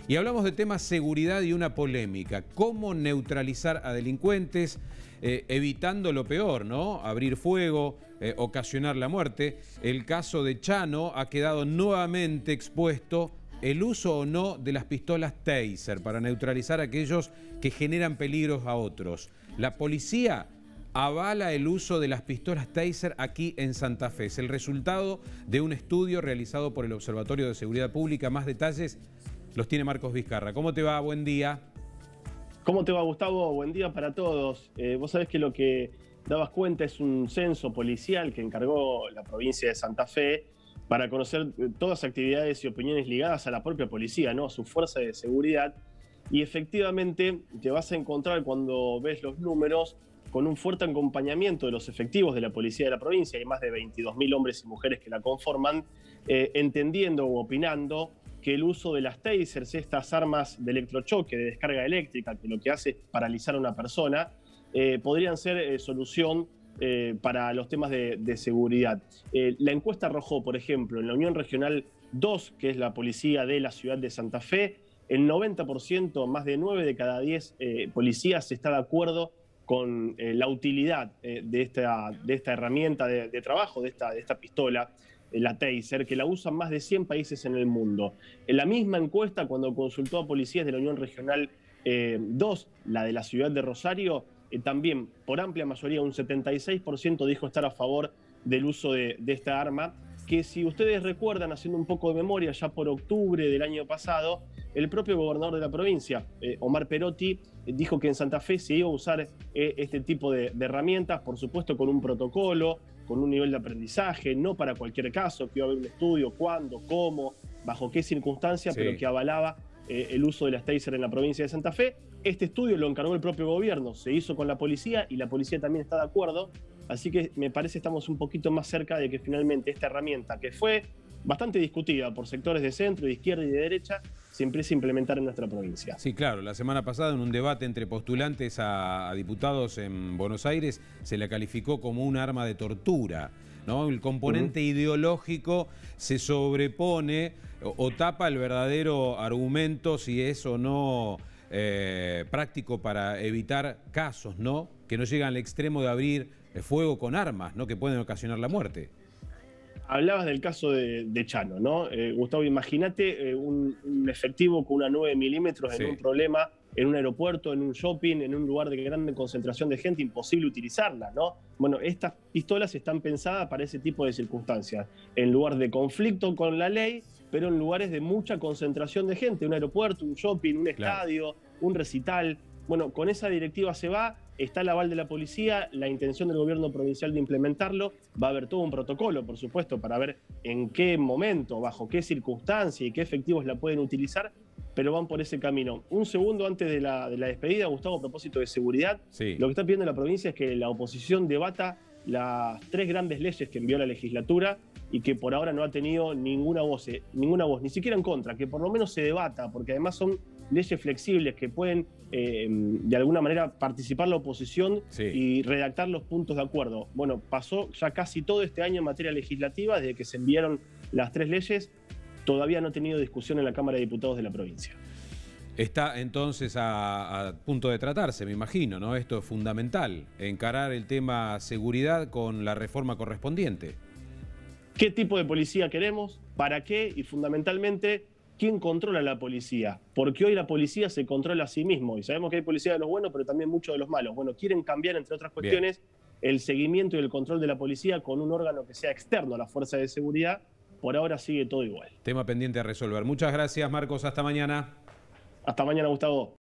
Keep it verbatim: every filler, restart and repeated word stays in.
Y hablamos de temas seguridad y una polémica. ¿Cómo neutralizar a delincuentes, eh, evitando lo peor, ¿no? Abrir fuego, eh, ocasionar la muerte. El caso de Chano ha quedado nuevamente expuesto el uso o no de las pistolas Taser para neutralizar a aquellos que generan peligros a otros. La policía avala el uso de las pistolas Taser aquí en Santa Fe. Es el resultado de un estudio realizado por el Observatorio de Seguridad Pública. Más detalles los tiene Marcos Vizcarra. ¿Cómo te va? Buen día. ¿Cómo te va, Gustavo? Buen día para todos. Eh, vos sabés que lo que dabas cuenta es un censo policial que encargó la provincia de Santa Fe para conocer todas las actividades y opiniones ligadas a la propia policía, ¿no? A su fuerza de seguridad. Y efectivamente te vas a encontrar, cuando ves los números, con un fuerte acompañamiento de los efectivos de la policía de la provincia. Hay más de veintidós mil hombres y mujeres que la conforman, eh, entendiendo o opinando que el uso de las tasers, estas armas de electrochoque, de descarga eléctrica, que lo que hace es paralizar a una persona, eh, podrían ser eh, solución eh, para los temas de, de seguridad. Eh, la encuesta arrojó, por ejemplo, en la Unión Regional dos, que es la policía de la ciudad de Santa Fe, el noventa por ciento, más de nueve de cada diez eh, policías está de acuerdo con eh, la utilidad eh, de, esta, de esta herramienta de, de trabajo, de esta, de esta pistola, la Taser, que la usan más de cien países en el mundo. En la misma encuesta, cuando consultó a policías de la Unión Regional eh, dos, la de la ciudad de Rosario, eh, también por amplia mayoría, un setenta y seis por ciento dijo estar a favor del uso de, de esta arma, que si ustedes recuerdan, haciendo un poco de memoria, ya por octubre del año pasado, el propio gobernador de la provincia, eh, Omar Perotti, eh, dijo que en Santa Fe se iba a usar eh, este tipo de, de herramientas, por supuesto con un protocolo, con un nivel de aprendizaje, no para cualquier caso, que iba a haber un estudio, cuándo, cómo, bajo qué circunstancias, sí, pero que avalaba eh, el uso de las Taser en la provincia de Santa Fe. Este estudio lo encargó el propio gobierno, se hizo con la policía y la policía también está de acuerdo, así que me parece que estamos un poquito más cerca de que finalmente esta herramienta, que fue bastante discutida por sectores de centro, de izquierda y de derecha, se empiece a implementar en nuestra provincia. Sí, claro. La semana pasada, en un debate entre postulantes a, a diputados en Buenos Aires, se la calificó como un arma de tortura, ¿no? El componente uh-huh. ideológico se sobrepone o, o tapa el verdadero argumento, si es o no eh, práctico para evitar casos, ¿no? Que no llegan al extremo de abrir fuego con armas, ¿no? Que pueden ocasionar la muerte. Hablabas del caso de, de Chano, ¿no? Eh, Gustavo, imagínate eh, un, un efectivo con una nueve milímetros en sí. un problema, en un aeropuerto, en un shopping, en un lugar de gran concentración de gente, imposible utilizarla, ¿no? Bueno, estas pistolas están pensadas para ese tipo de circunstancias, en lugar de conflicto con la ley, pero en lugares de mucha concentración de gente, un aeropuerto, un shopping, un estadio, claro. un recital. Bueno, con esa directiva se va, está el aval de la policía, la intención del gobierno provincial de implementarlo, va a haber todo un protocolo, por supuesto, para ver en qué momento, bajo qué circunstancia y qué efectivos la pueden utilizar, pero van por ese camino. Un segundo antes de la, de la despedida, Gustavo, a propósito de seguridad, sí. lo que está pidiendo la provincia es que la oposición debata las tres grandes leyes que envió la legislatura y que por ahora no ha tenido ninguna voz, eh, ninguna voz, ni siquiera en contra, que por lo menos se debata, porque además son leyes flexibles que pueden eh, de alguna manera participar la oposición sí. y redactar los puntos de acuerdo. Bueno, pasó ya casi todo este año en materia legislativa, desde que se enviaron las tres leyes, todavía no ha tenido discusión en la Cámara de Diputados de la provincia. Está entonces a, a punto de tratarse, me imagino, ¿no? Esto es fundamental, encarar el tema seguridad con la reforma correspondiente. ¿Qué tipo de policía queremos? ¿Para qué? Y fundamentalmente, ¿quién controla la policía? Porque hoy la policía se controla a sí mismo y sabemos que hay policía de los buenos, pero también muchos de los malos. Bueno, quieren cambiar, entre otras cuestiones, Bien. el seguimiento y el control de la policía con un órgano que sea externo a la fuerza de seguridad. Por ahora sigue todo igual. Tema pendiente a resolver. Muchas gracias, Marcos. Hasta mañana. Hasta mañana, Gustavo.